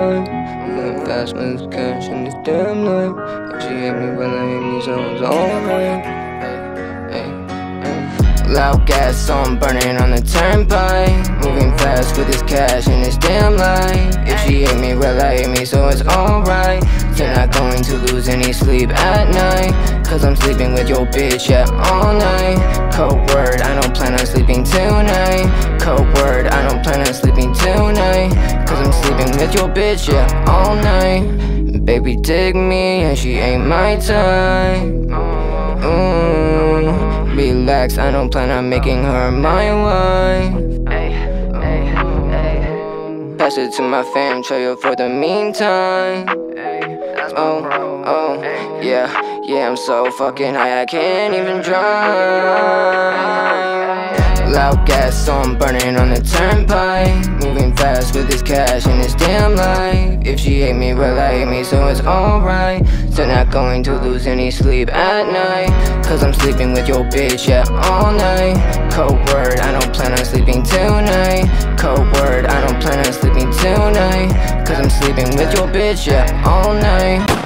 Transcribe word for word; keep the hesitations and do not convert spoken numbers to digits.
life. Moving fast with this cash in this damn life. If she hate me, well, I hate me, so it's alright. Loud gas, so I'm burning on the turnpike. Moving fast with this cash in this damn life. If she hate me, well, I hate me, so it's alright. You're not going to lose any sleep at night, cause I'm sleeping with your bitch, yeah, all night. Code word, I don't plan on sleeping tonight. Code word, I don't plan on sleeping tonight, cause I'm sleeping with your bitch, yeah, all night. Baby dig me, and she ain't my type. Mm, relax, I don't plan on making her my wife. Pass it to my fam, trail for the meantime. Oh, oh, yeah, yeah, I'm so fucking high, I can't even drive. Loud gas, so I'm burning on the turnpike. Moving fast with this cash in this damn life. If she hate me, well, I hate me, so it's alright. Still not going to lose any sleep at night, cause I'm sleeping with your bitch, yeah, all night. Code word, I don't plan on sleeping tonight. Code word, I don't plan on sleeping tonight, cause I'm sleeping with your bitch, yeah, all night.